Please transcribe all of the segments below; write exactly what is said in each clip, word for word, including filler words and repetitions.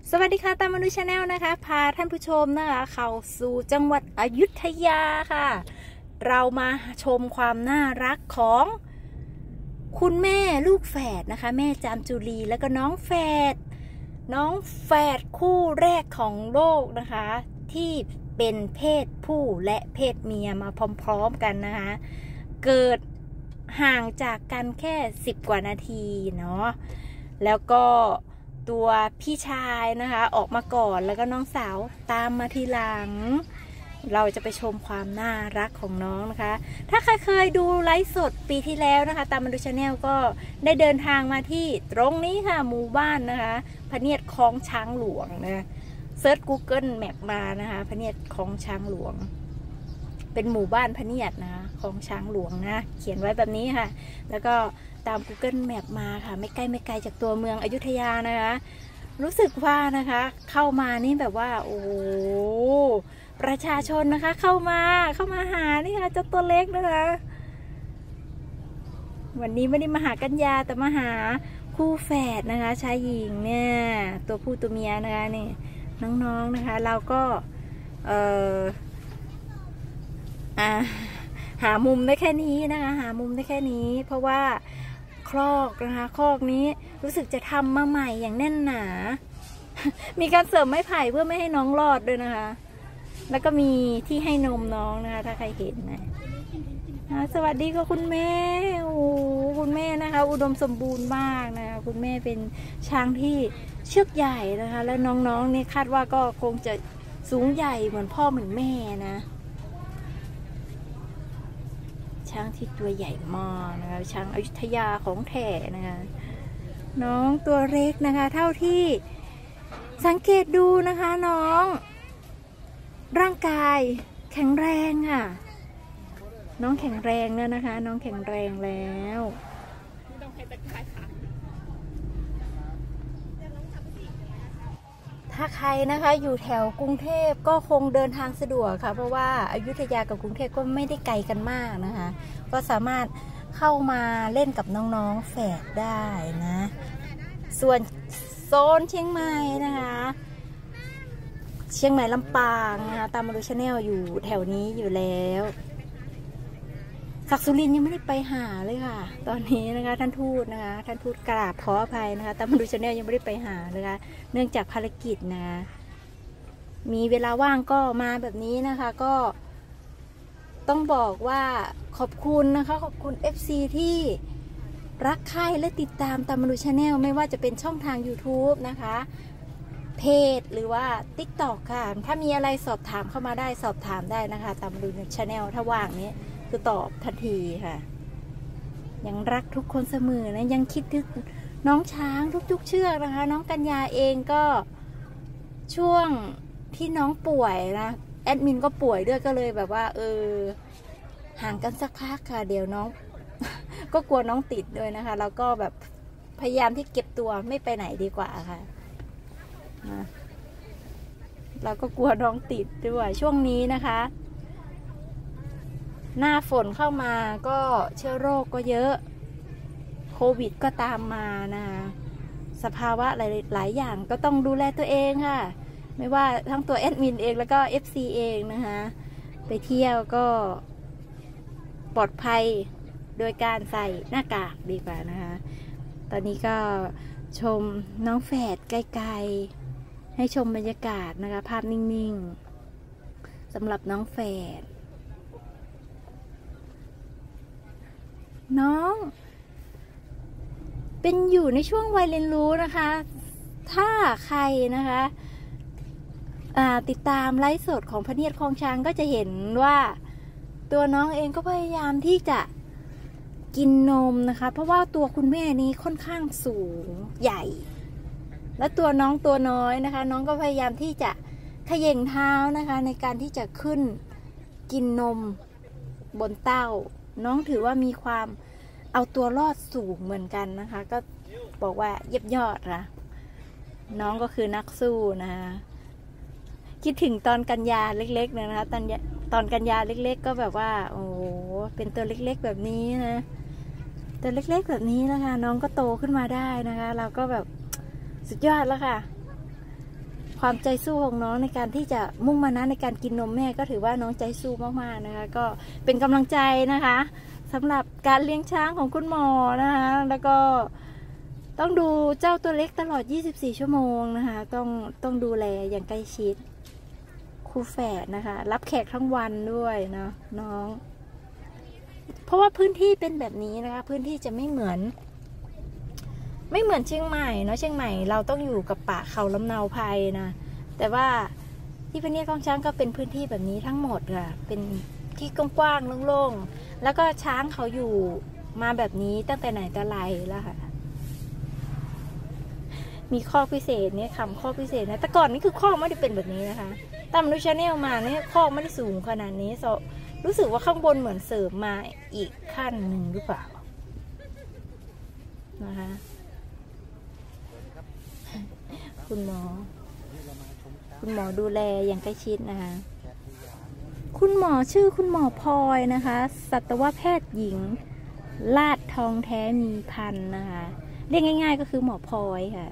สวัสดีค่ะตามมนุษย์ชาแนลนะคะพาท่านผู้ชมนะคะเข้าสู่จังหวัดอยุธยาค่ะเรามาชมความน่ารักของคุณแม่ลูกแฝดนะคะแม่จามจุลีแล้วก็น้องแฝดน้องแฝดคู่แรกของโลกนะคะที่เป็นเพศผู้และเพศเมียมาพร้อมๆกันนะคะเกิดห่างจากกันแค่สิบกว่านาทีเนาะแล้วก็ตัวพี่ชายนะคะออกมาก่อนแล้วก็น้องสาวตามมาทีหลังเราจะไปชมความน่ารักของน้องนะคะถ้าใครเคยดูไลฟ์สดปีที่แล้วนะคะตามมาดูชาแนลก็ได้เดินทางมาที่ตรงนี้ค่ะหมู่บ้านนะคะพะเนียดคลองช้างหลวงนะเซิร์ช Google Map มานะคะพะเนียดคลองช้างหลวงเป็นหมู่บ้านพะเนียดนะคะคลองช้างหลวงนะเขียนไว้แบบนี้ค่ะแล้วก็ตาม Google Map มาค่ะไม่ใกล้ไม่ไกลจากตัวเมืองอยุธยานะคะรู้สึกว่านะคะเข้ามานี่แบบว่าโอ้ประชาชนนะคะเข้ามาเข้ามาหานี่ค่ะเจ้าตัวเล็กนะคะวันนี้ไม่ได้มาหากัญญาแต่มาหาคู่แฝดนะคะชายหญิงเนี่ยตัวผู้ตัวเมียนะคะนี่น้องๆนะคะเราก็เอ่ออ่าหามุมได้แค่นี้นะคะหามุมได้แค่นี้เพราะว่าคลอกนะคะคลอกนี้รู้สึกจะทำมาใหม่อย่างแน่นหนา มีการเสริมไม้ไผ่เพื่อไม่ให้น้องรอดด้วยนะคะแล้วก็มีที่ให้นมน้องนะคะถ้าใครเห็นนะสวัสดีค่ะคุณแม่โอ้คุณแม่นะคะอุดมสมบูรณ์มากนะคะคุณแม่เป็นช้างที่เชือกใหญ่นะคะแล้วน้องๆนี่คาดว่าก็คงจะสูงใหญ่เหมือนพ่อเหมือนแม่นะช้างที่ตัวใหญ่มากนะคะช้างอยุธยาของแท้นะคะน้องตัวเล็กนะคะเท่าที่สังเกตดูนะคะน้องร่างกายแข็งแรงค่ะน้องแข็งแรงแล้วนะคะน้องแข็งแรงแล้วถ้าใครนะคะอยู่แถวกรุงเทพก็คงเดินทางสะดวกค่ะเพราะว่าอยุธยากับกรุงเทพก็ไม่ได้ไกลกันมากนะคะก็สามารถเข้ามาเล่นกับน้องๆแฝดได้นะส่วนโซนเชียงใหม่นะคะเชียงใหม่ลำปางนะคะตามมาดูชาแนลอยู่แถวนี้อยู่แล้วศักดิ์สุรินทร์ยังไม่ได้ไปหาเลยค่ะตอนนี้นะคะท่านทูตนะคะท่านทูตกราบขออภัยนะคะตามมาดูชาแนลยังไม่ได้ไปหาเลยค่ะเนื่องจากภารกิจนะมีเวลาว่างก็มาแบบนี้นะคะก็ต้องบอกว่าขอบคุณนะคะขอบคุณ เอฟ ซี ที่รักใคร่และติดตามตามมาดูชาแนลไม่ว่าจะเป็นช่องทาง ยูทูบ นะคะเพจหรือว่า ติ๊กต็อก ค่ะถ้ามีอะไรสอบถามเข้ามาได้สอบถามได้นะคะตามมาดูชาแนลถ้าว่างนี้คือตอบทันทีค่ะยังรักทุกคนเสมอนะยังคิดถึงน้องช้างทุกๆเชือกนะคะน้องกัญญาเองก็ช่วงที่น้องป่วยนะแอดมินก็ป่วยด้วยก็เลยแบบว่าเออห่างกันสักพักค่ะเดี๋ยวน้อง ก็กลัวน้องติดด้วยนะคะแล้วก็แบบพยายามที่เก็บตัวไม่ไปไหนดีกว่าค่ะเราก็กลัวน้องติดด้วยช่วงนี้นะคะหน้าฝนเข้ามาก็เชื้อโรคก็เยอะโควิดก็ตามมานะสภาวะหลายหลายอย่างก็ต้องดูแลตัวเองค่ะไม่ว่าทั้งตัวแอดมินเองแล้วก็ เอฟ ซี เองนะคะไปเที่ยวก็ปลอดภัยโดยการใส่หน้ากากดีกว่านะคะตอนนี้ก็ชมน้องแฝดไกลๆให้ชมบรรยากาศนะคะภาพนิ่งๆสำหรับน้องแฝดน้องเป็นอยู่ในช่วงวัยเรียนรู้นะคะถ้าใครนะคะติดตามไลฟ์สดของพะเนียดคลองช้างก็จะเห็นว่าตัวน้องเองก็พยายามที่จะกินนมนะคะเพราะว่าตัวคุณแม่นี้ค่อนข้างสูงใหญ่และตัวน้องตัวน้อยนะคะน้องก็พยายามที่จะเขย่งเท้านะคะในการที่จะขึ้นกินนมบนเต้าน้องถือว่ามีความเอาตัวรอดสูงเหมือนกันนะคะก็บอกว่าเยี่ยมยอดนะน้องก็คือนักสู้นะคะคิดถึงตอนกัญญาเล็กๆนะคะตอนตอนกัญญาเล็กๆก็แบบว่าโอ้เป็นตัวเล็กๆแบบนี้นะตัวเล็กๆแบบนี้นะคะน้องก็โตขึ้นมาได้นะคะเราก็แบบสุดยอดแล้วค่ะความใจสู้ของน้องในการที่จะมุ่งมั่นในการกินนมแม่ก็ถือว่าน้องใจสู้มากๆนะคะก็เป็นกำลังใจนะคะสำหรับการเลี้ยงช้างของคุณหมอนะคะแล้วก็ต้องดูเจ้าตัวเล็กตลอดยี่สิบสี่ชั่วโมงนะคะต้องต้องดูแลอย่างใกล้ชิดคู่แฝดนะคะรับแขกทั้งวันด้วยเนาะน้องเพราะว่าพื้นที่เป็นแบบนี้นะคะพื้นที่จะไม่เหมือนไม่เหมือนเชียงใหม่เนาะเชียงใหม่เราต้องอยู่กับป่าเขาลำเนาไพรนะแต่ว่าที่พเนียดของช้างก็เป็นพื้นที่แบบนี้ทั้งหมดค่ะเป็นที่กว้างๆโล่งๆแล้วก็ช้างเขาอยู่มาแบบนี้ตั้งแต่ไหนแต่ไรแล้วค่ะมีข้อพิเศษเนี่ยคำข้อพิเศษนะแต่ก่อนนี่คือข้อไม่ได้เป็นแบบนี้นะคะตามดูชาแนลมาเนี่ยข้อไม่ได้สูงขนาดนี้soรู้สึกว่าข้างบนเหมือนเสริมมาอีกขั้นหนึ่งหรือเปล่านะคะคุณหมอคุณหมอดูแลอย่างใกล้ชิดนะคะคุณหมอชื่อคุณหมอพลอยนะคะสัตวแพทย์หญิงลาดทองแท้มีพันนะคะเรียกง่ายๆก็คือหมอพลอยค่ะ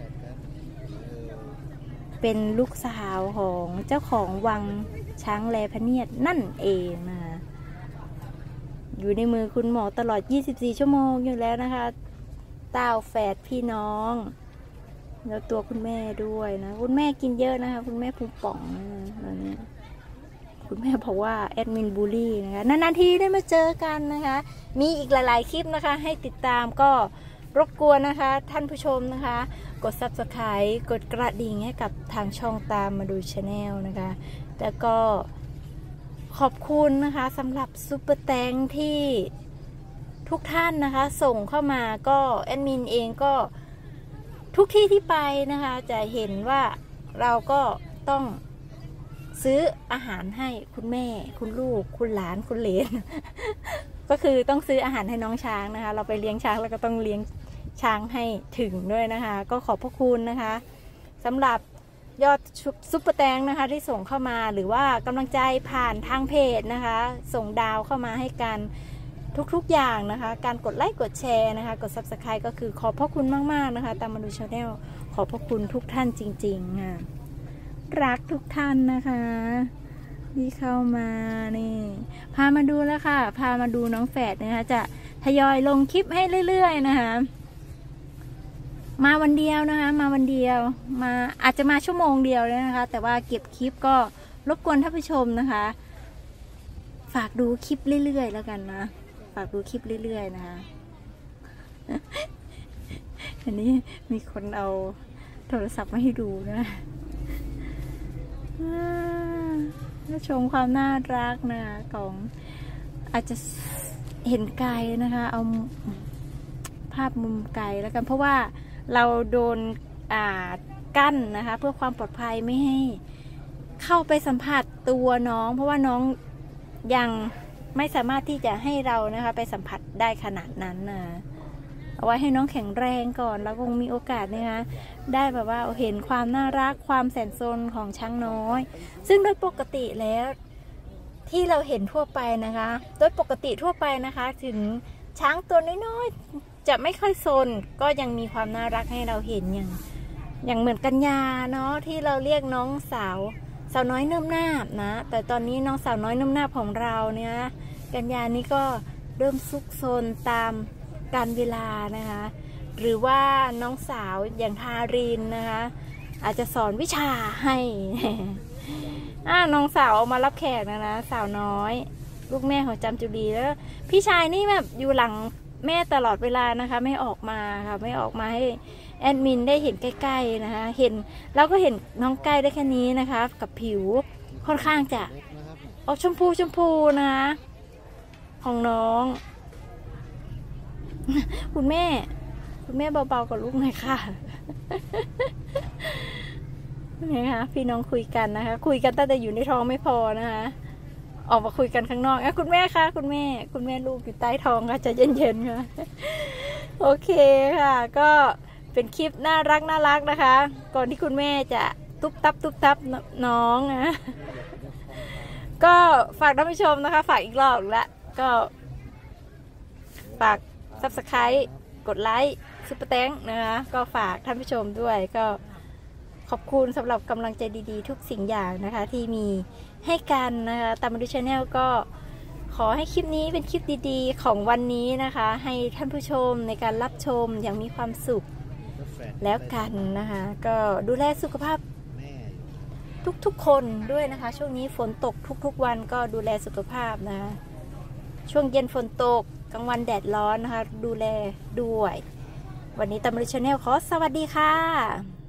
เป็นลูกสาวของเจ้าของวังช้างแลพเนียดนั่นเองนะคะอยู่ในมือคุณหมอตลอดยี่สิบสี่ชั่วโมงอยู่แล้วนะคะเต้าแฝดพี่น้องแล้วตัวคุณแม่ด้วยนะคุณแม่กินเยอะนะคะคุณแม่พุงป่องนะตอนนี้คุณแม่บอกว่าแอดมินบูลลี่นะคะนานๆทีได้มาเจอกันนะคะมีอีกหลายๆคลิปนะคะให้ติดตามก็รบกวนนะคะท่านผู้ชมนะคะกด ซับสไครบ์ กดกระดิ่งให้กับทางช่องตามมาดูชาแนลนะคะแล้วก็ขอบคุณนะคะสำหรับซุปเปอร์แตงที่ทุกท่านนะคะส่งเข้ามาก็แอดมินเองก็ทุกที่ที่ไปนะคะจะเห็นว่าเราก็ต้องซื้ออาหารให้คุณแม่คุณลูกคุณหลานคุณเหลน ก็คือต้องซื้ออาหารให้น้องช้างนะคะเราไปเลี้ยงช้างแล้วก็ต้องเลี้ยงช้างให้ถึงด้วยนะคะก็ขอบพระคุณนะคะสำหรับยอดซุปเปอร์แตงนะคะที่ส่งเข้ามาหรือว่ากำลังใจผ่านทางเพจนะคะส่งดาวเข้ามาให้กันทุกๆอย่างนะคะการกดไลค์กดแชร์นะคะกด ซับสไครบ์ ก็คือขอบพระคุณมากๆนะคะตามมาดูชาแนลขอบพระคุณทุกท่านจริงๆค่ะรักทุกท่านนะคะที่เข้ามานี่พามาดูแล้วค่ะพามาดูน้องแฝดนะคะจะทยอยลงคลิปให้เรื่อยๆนะคะมาวันเดียวนะคะมาวันเดียวมาอาจจะมาชั่วโมงเดียวเลยนะคะแต่ว่าเก็บคลิปก็รบกวนท่านผู้ชมนะคะฝากดูคลิปเรื่อยๆแล้วกันนะฝากดูคลิปเรื่อยๆนะคะอันนี้มีคนเอาโทรศัพท์มาให้ดูนะชมความน่ารักนะของอาจจะเห็นไกลนะคะเอาภาพมุมไกลแล้วกันเพราะว่าเราโดนอ่ากั้นนะคะเพื่อความปลอดภัยไม่ให้เข้าไปสัมผัสตัวน้องเพราะว่าน้องยังไม่สามารถที่จะให้เรานะคะไปสัมผัสได้ขนาดนั้นนะเอาไว้ให้น้องแข็งแรงก่อนแล้วคงมีโอกาสนะคะได้แบบว่าเห็นความน่ารักความแสนสนของช้างน้อยซึ่งโดยปกติแล้วที่เราเห็นทั่วไปนะคะโดยปกติทั่วไปนะคะถึงช้างตัวน้อยๆจะไม่ค่อยซนก็ยังมีความน่ารักให้เราเห็นอย่างอย่างเหมือนกัญญาเนาะที่เราเรียกน้องสาวสาวน้อยเนิ่มนาบนะแต่ตอนนี้น้องสาวน้อยเนิ่มนาบของเราเนี่ยกัญญานี้ก็เริ่มซุกซนตามกาลเวลานะคะหรือว่าน้องสาวอย่างทารินนะคะอาจจะสอนวิชาให้อ่าน้องสาวเอามารับแขกนะนะสาวน้อยลูกแม่ของจำจุลีแล้วพี่ชายนี่แบบอยู่หลังแม่ตลอดเวลานะคะไม่ออกมาค่ะไม่ออกมาให้แอดมินได้เห็นใกล้ๆนะคะเห็นเราก็เห็นน้องใกล้ได้แค่นี้นะคะกับผิวค่อนข้างจะออกชมพูชมพูนะของน้องคุณแม่คุณแม่เบาๆกับลูกหน่อยค่ะนี่ค่ะพี่น้องคุยกันนะคะคุยกันตั้งแต่อยู่ในท้องไม่พอนะคะออกมาคุยกันข้างนอกอ่ะคุณแม่คะคุณแม่คุณแม่ลูกอยู่ใต้ท้องค่ะจะเย็นๆค่ะโอเคค่ะก็เป็นคลิปน่ารักน่ารักนะคะก่อนที่คุณแม่จะตุ๊บตับตุ๊บตับน้องนะก็ฝากท่านผู้ชมนะคะฝากอีกรอบละก็ฝาก ซับสไครบ์ กดไลค์ซุปเปอร์แตงนะคะก็ฝากท่านผู้ชมด้วยก็ขอบคุณสำหรับกำลังใจดีๆทุกสิ่งอย่างนะคะที่มีให้กันนะคะตามมาดูชาแนลก็ขอให้คลิปนี้เป็นคลิปดีๆของวันนี้นะคะให้ท่านผู้ชมในการรับชมอย่างมีความสุขแล้วกันนะคะก็ดูแลสุขภาพทุกๆคนด้วยนะคะช่วงนี้ฝนตกทุกๆวันก็ดูแลสุขภาพนะช่วงเย็นฝนตกกลางวันแดดร้อนนะคะดูแลด้วยวันนี้ตามมาดูชาแนลขอสวัสดีค่ะ